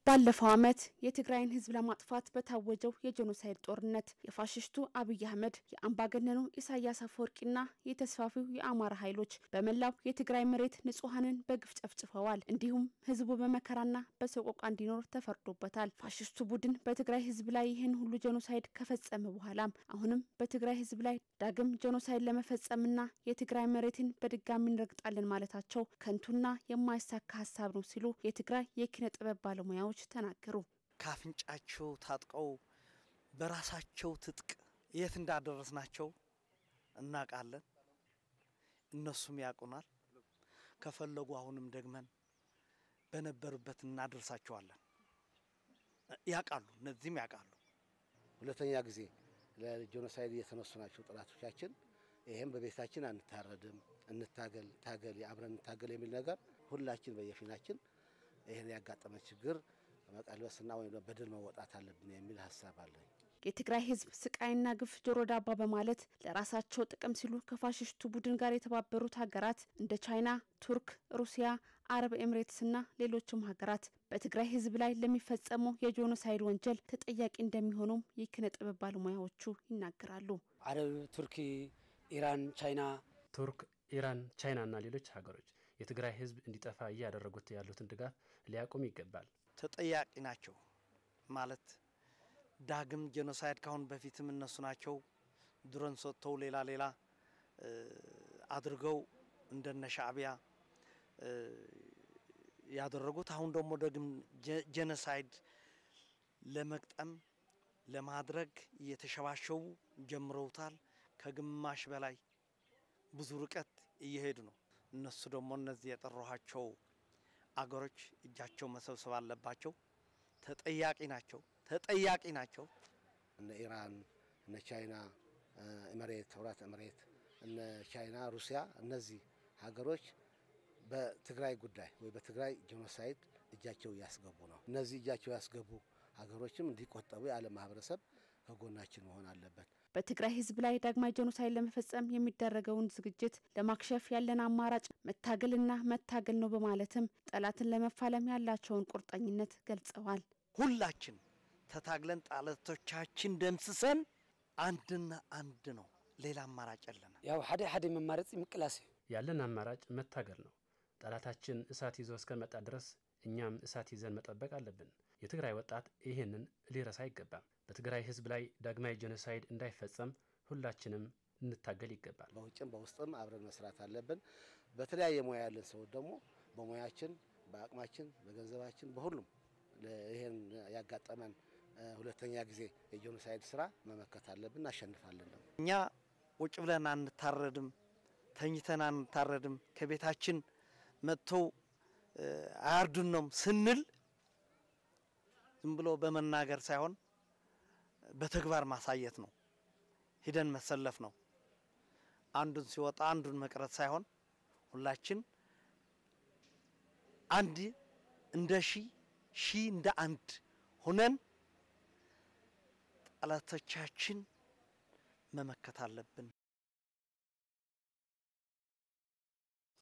ባለፈው ዓመት የትግራይን ህዝብ ለማጥፋት በታወጀው የጄኖሳይድ ጦርነት የፋሽስቱ አብይ አህመድ የአምባገነኑ ኢሳያስ አፈወርቂና የተስፋፊው የአማራ ኃይሎች በመላው የትግራይ መሬት ንጹሃንን በግፍ ጨፍጭፈዋል። እንዲሁም ህዝቡ በመከራና በሰቆቃ እንዲኖር ተፈርዶበታል። ፋሽስቱ ቡድን በትግራይ ህዝብ ላይ ይህን ሁሉ ጄኖሳይድ ከፈጸመ በኋላም አሁንም በትግራይ ህዝብ ላይ ዳግም ጄኖሳይድ ለመፈጸምና የትግራይ መሬትን በድጋሚ እንረግጣለን ማለታቸው ከንቱና የማይሳካ ሐሳብ ነው ሲሉ የትግራይ የኪነ ጥበብ ባለሙያዎች ተናገሩ። ካፍንጫቸው ታጥቀው በራሳቸው ትጥቅ የት እንዳደረስናቸው እናቃለን። እነሱም ያቁናል። ከፈለጉ አሁንም ደግመን በነበሩበት እናደርሳቸዋለን። ያቃሉ እነዚህም ያቃሉ። ሁለተኛ ጊዜ ለጄኖሳይድ የተነሱናቸው ጥላቶቻችን ይሄም በቤታችን አንታረድም እንታገል አብረን እንታገል የሚል ነገር ሁላችን በየፊናችን ይሄን ያጋጠመ ችግር መቀልበስና ወይ በደል መወጣት አለብን የሚል ሐሳብ አለኝ። የትግራይ ህዝብ ስቃይና ግፍ ጆሮ ዳባ በማለት ለራሳቸው ጥቅም ሲሉ ከፋሽስቱ ቡድን ጋር የተባበሩት ሀገራት እንደ ቻይና፣ ቱርክ፣ ሩሲያ፣ አረብ ኤምሬትስና ሌሎችም ሀገራት በትግራይ ህዝብ ላይ ለሚፈጸመው የጄኖሳይድ ወንጀል ተጠያቂ እንደሚሆኑም የኪነ ጥበብ ባለሙያዎቹ ይናገራሉ። አረብ፣ ቱርክ፣ ኢራን፣ ቻይና ቱርክ፣ ኢራን፣ ቻይናና ሌሎች ሀገሮች የትግራይ ህዝብ እንዲጠፋ ያደረጉት ያሉትን ድጋፍ ሊያቆም ይገባል። ተጠያቂ ናቸው ማለት ዳግም ጄኖሳይድ ካሁን በፊትም እነሱ ናቸው ድሮን ሰጥተው ሌላ አድርገው እንደነ ሻዕቢያ ያደረጉት አሁን ደግሞ ዳግም ጄኖሳይድ ለመቅጠም ለማድረግ እየተሸባሸቡ ጀምረውታል። ከግማሽ በላይ ብዙ ርቀት እየሄዱ ነው። እነሱ ደግሞ እነዚህ የጠራኋቸው አገሮች እጃቸው መሰብሰብ አለባቸው። ተጠያቂ ናቸው። እነ ኢራን፣ እነ ቻይና፣ ኤምሬት፣ አውራት ኤምሬት፣ እነ ቻይና፣ ሩሲያ እነዚህ ሀገሮች በትግራይ ጉዳይ ወይ በትግራይ ጄኖሳይድ እጃቸው ያስገቡ ነው። እነዚህ እጃቸው ያስገቡ ሀገሮችም እንዲቆጠቡ የዓለም ማህበረሰብ ከጎናችን መሆን አለበት። በትግራይ ህዝብ ላይ ዳግማይ ጄኖሳይድ ለመፈጸም የሚደረገውን ዝግጅት ለማክሸፍ ያለን አማራጭ መታገልና መታገል ነው በማለትም ጠላትን ለመፋለም ያላቸውን ቁርጠኝነት ገልጸዋል። ሁላችን ተታግለን ጠላቶቻችን ደምስሰን አንድና አንድ ነው። ሌላ አማራጭ የለና ያው ሐደ መማረጽ ምቅላሴ ያለን አማራጭ መታገል ነው። ጠላታችን እሳት ይዞ እስከመጣ ድረስ እኛም እሳት ይዘን መጠበቅ አለብን። የትግራይ ወጣት ይሄንን ሊረሳ አይገባም። በትግራይ ህዝብ ላይ ዳግማይ ጄኖሳይድ እንዳይፈጸም ሁላችንም እንታገል ይገባል። በውጭም በውስጥም አብረን መስራት አለብን። በተለያየ ሙያ ያለን ሰው ደግሞ በሙያችን በአቅማችን በገንዘባችን በሁሉም ይሄን ያጋጠመን ሁለተኛ ጊዜ የጄኖሳይድ ስራ መመከት አለብን። አሸንፋለን። እኛ ውጭ ብለን አንታረድም፣ ተኝተን አንታረድም፣ ከቤታችን መጥተው አያርዱንም ስንል ዝም ብሎ በመናገር ሳይሆን በተግባር ማሳየት ነው። ሄደን መሰለፍ ነው። አንዱን ሲወጣ አንዱን መቅረት ሳይሆን ሁላችን አንድ እንደ ሺ እንደ አንድ ሆነን ጠላቶቻችን መመከት አለብን።